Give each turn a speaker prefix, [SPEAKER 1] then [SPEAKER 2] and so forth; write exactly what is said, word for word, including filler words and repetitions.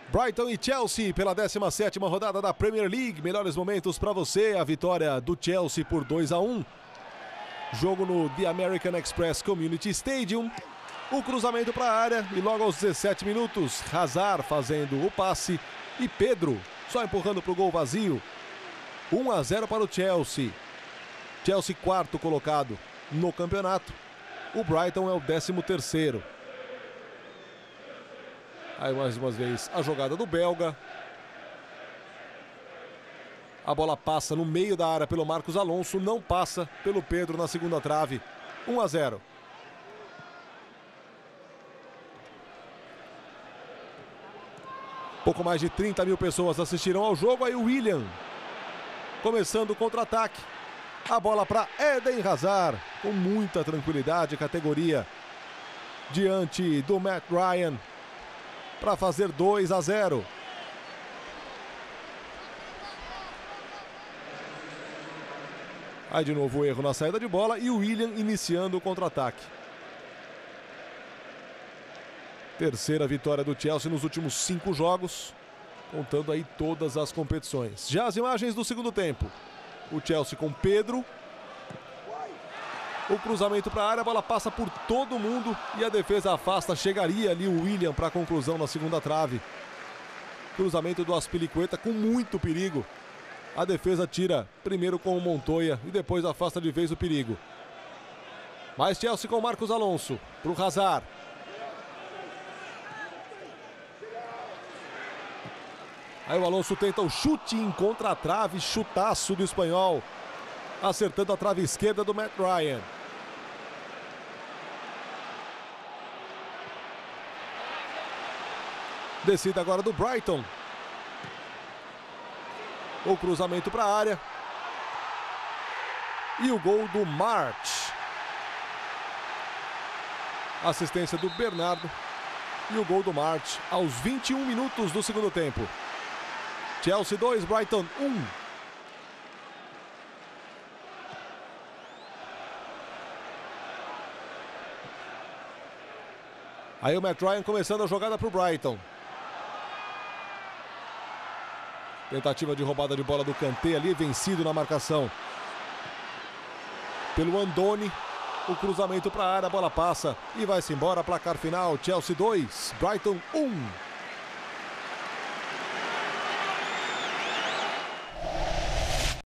[SPEAKER 1] Brighton e Chelsea pela décima sétima rodada da Premier League. Melhores momentos para você. A vitória do Chelsea por dois a um. Jogo no The American Express Community Stadium. O cruzamento para a área e logo aos dezessete minutos, Hazard fazendo o passe e Pedro só empurrando para o gol vazio. um a zero para o Chelsea. Chelsea quarto colocado no campeonato. O Brighton é o décimo terceiro. Aí mais uma vez a jogada do belga. A bola passa no meio da área pelo Marcos Alonso, não passa pelo Pedro na segunda trave. um a zero. Pouco mais de trinta mil pessoas assistiram ao jogo. Aí o Willian começando o contra-ataque. A bola para Eden Hazard com muita tranquilidade e categoria diante do Matt Ryan para fazer dois a zero. Aí de novo o erro na saída de bola e o Willian iniciando o contra-ataque. Terceira vitória do Chelsea nos últimos cinco jogos, contando aí todas as competições. Já as imagens do segundo tempo. O Chelsea com Pedro. O cruzamento para a área, a bola passa por todo mundo e a defesa afasta. Chegaria ali o Willian para a conclusão na segunda trave. Cruzamento do Azpilicueta com muito perigo. A defesa tira primeiro com o Montoya e depois afasta de vez o perigo. Mais Chelsea com Marcos Alonso para o Hazard. Aí o Alonso tenta o chute em contra-trave, chutaço do espanhol, acertando a trave esquerda do Matt Ryan. Descida agora do Brighton. O cruzamento para a área. E o gol do March. Assistência do Bernardo. E o gol do March aos vinte e um minutos do segundo tempo. Chelsea dois, Brighton um. Aí o Matt Ryan começando a jogada para o Brighton. Tentativa de roubada de bola do Kanté ali, vencido na marcação pelo Andoni. O cruzamento para a área, a bola passa e vai-se embora. Placar final, Chelsea dois, Brighton um.